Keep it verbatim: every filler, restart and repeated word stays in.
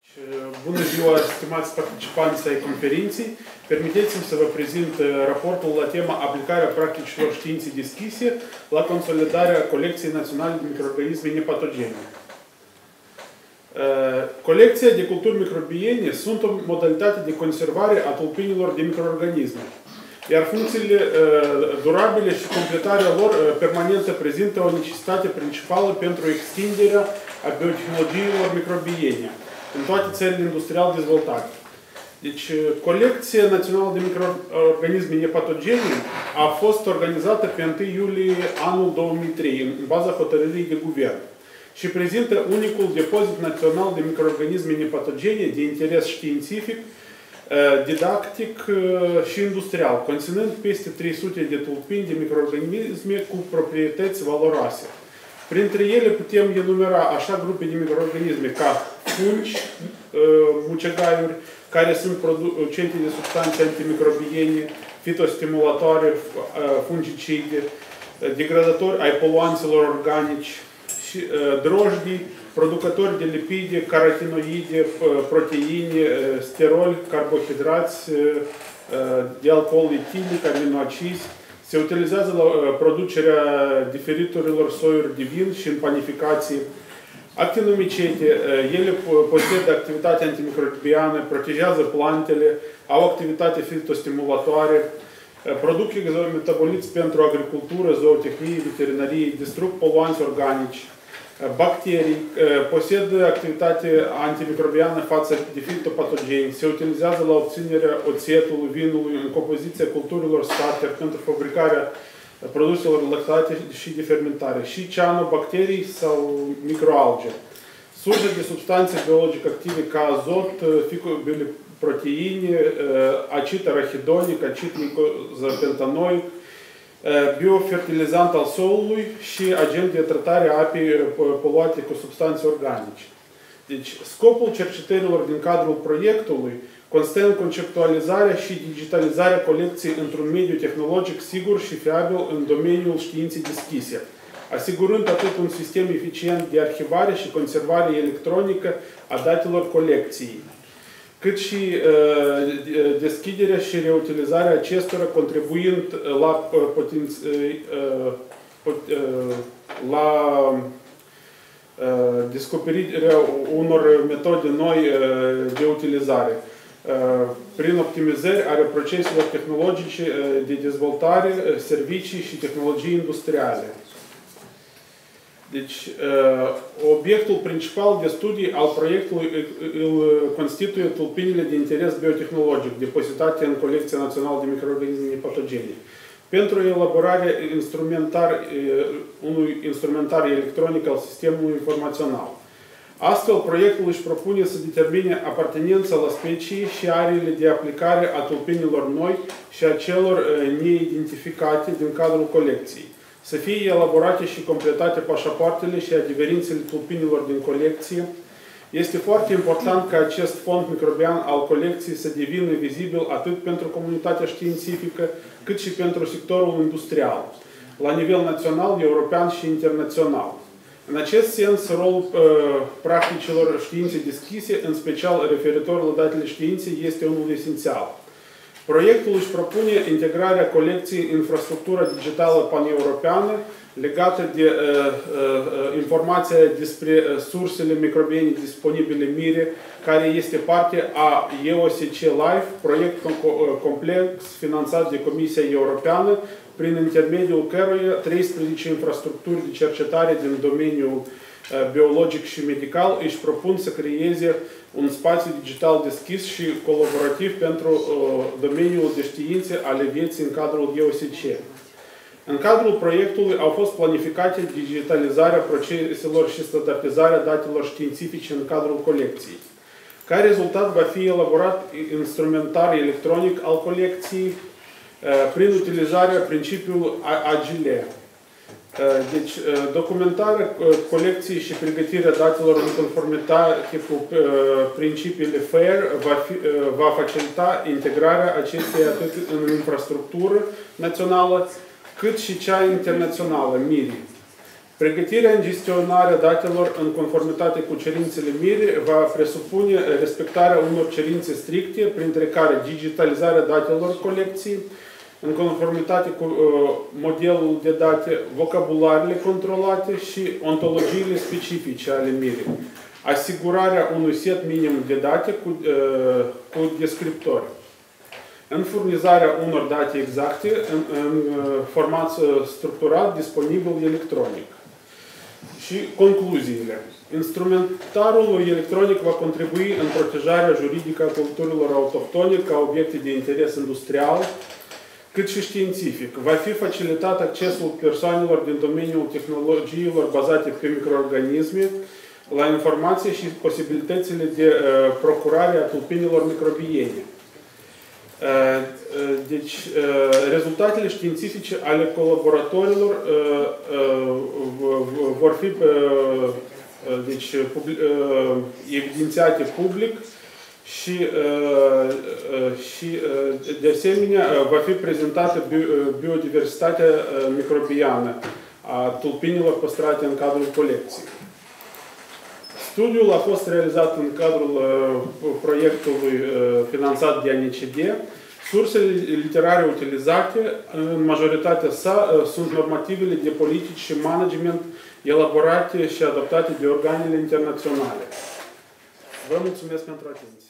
Bună ziua, stimați participanți ai conferinței. Permiteți-mi să vă prezint raportul la tema aplicarea practicilor științei deschise la consolidarea colecției naționale de microorganisme nepatogene. Colecția de culturi microbiene sunt o modalitate de conservare a tulpinilor de microorganisme, iar funcțiile durabile și completarea lor permanentă prezintă o necesitate principală pentru extinderea a biotehnologiilor microbiene în toate țările industrial dezvoltate. Deci, Colecția Națională de Microorganisme Nepatogene a fost organizată pe întâi iulie anul două mii trei, în baza hotărârii de guvern, și prezintă unicul depozit național de microorganisme nepatogene de interes științific, didactic și industrial, conținând peste trei sute de tulpini de microorganisme cu proprietăți valoroase. Printre ele putem enumera așa grupe de microorganisme ca fungi, mucegaiuri, care sunt producente de substanțe antimicrobiene, fitostimulatoare, fungicide, degradatori ai poluanților organici, și drojdii, producători de lipide, carotinoide, proteine, steroli, carbohidrați, de alcool etilic, aminoacizi. Se utilizează la producerea diferiturilor soiuri de vin și în panificații. Actinomicete, ele posedă activitate antimicrobiană, protejează plantele, au activitate fitostimulatoare, produc exometaboliți pentru agricultură, zootehnie, veterinarie, distrug poluanți organici, bacterii, posedă activitate antimicrobiană față de fitopatogeni, se utilizează la obținerea oțetului, vinului, în compoziția culturilor starter pentru fabricarea produselor lactate și de fermentare, și cianobacterii sau microalge. Surse de substanțe biologic active ca azot, ficobiliproteine, acid arahidonic, acid nicozapentanoic, biofertilizant al solului și agent de tratare a apei poluate cu substanțe organice. Deci, scopul cercetărilor din cadrul proiectului constă în conceptualizarea și digitalizarea colecției într-un mediu tehnologic sigur și fiabil în domeniul științei deschise, asigurând atât un sistem eficient de arhivare și conservare electronică a datelor colecției, cât și uh, deschiderea și reutilizarea acestora, contribuind la, uh, potenț, uh, uh, la uh, descoperirea unor metode noi uh, de utilizare, uh, prin optimizări ale proceselor tehnologice uh, de dezvoltare, servicii și tehnologii industriale. Deci, obiectul principal de studii al proiectului îl constituie tulpinile de interes biotehnologic depozitate în Colecția Națională de Microorganisme Nepatogene. Pentru elaborarea instrumentar, unui instrumentar electronic al sistemului informațional. Astfel, proiectul își propune să determine apartenența la specii și ariile de aplicare a tulpinilor noi și a celor neidentificate din cadrul colecției. Să fie elaborate și completate pașapoartele și adeverințele tulpinilor din colecție. Este foarte important ca acest fond microbian al colecției să devină vizibil atât pentru comunitatea științifică, cât și pentru sectorul industrial, la nivel național, european și internațional. În acest sens, rolul uh, practicilor științei deschise, în special referitor la datele științei, este unul esențial. Proiectul își propune integrarea colecției în infrastructura digitală paneuropeană legată de uh, uh, informația despre uh, sursele microbiene disponibile MIRE, care este parte a E O S C Life, proiect complex finanțat de Comisia Europeană, prin intermediul căruia treisprezece infrastructuri de cercetare din domeniul biologic și medical își propun să creeze un spațiu digital deschis și colaborativ pentru uh, domeniul de științe ale vieții în cadrul E O S C. În cadrul proiectului au fost planificate digitalizarea proceselor și standardizarea datelor științifice în cadrul colecției. Ca rezultat va fi elaborat instrumentar electronic al colecției uh, prin utilizarea principiului Agile. Deci, documentarea colecției și pregătirea datelor în conformitate cu principiile FAIR va, fi, va facilita integrarea acesteia atât în infrastructură națională, cât și cea internațională, MIRI. Pregătirea în gestionarea datelor în conformitate cu cerințele M I R I va presupune respectarea unor cerințe stricte, printre care digitalizarea datelor colecției, în conformitate cu uh, modelul de date, vocabularele controlate și ontologiile specifice ale M I R I, asigurarea unui set minim de date cu, uh, cu descriptori, în furnizarea unor date exacte în, în format structurat disponibil electronic. Și concluziile. Instrumentarul electronic va contribui în protejarea juridică a culturilor autohtone ca obiecte de interes industrial, cât și științific. Va fi facilitat accesul persoanelor din domeniul tehnologiilor bazate pe microorganisme la informație și posibilitățile de uh, procurare a tulpinilor microbiene. Uh, deci, uh, rezultatele științifice ale colaboratorilor uh, uh, vor fi uh, deci, public, uh, evidențiate public și, uh, și uh, de asemenea va fi prezentată biodiversitatea microbiană a tulpinilor păstrate în cadrul colecției. Studiul a fost realizat în cadrul uh, proiectului uh, finanțat de A N C D. Sursele literare utilizate, în majoritatea sa, uh, sunt normativele de politici și management elaborate și adoptate de organele internaționale. Vă mulțumesc pentru atenție.